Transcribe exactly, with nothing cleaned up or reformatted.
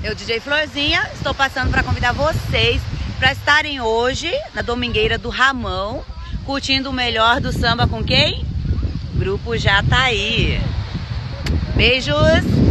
Eu, D J Florzinha, estou passando para convidar vocês para estarem hoje na Domingueira do Ramão, curtindo o melhor do samba com quem? Grupo Jataí. Beijos!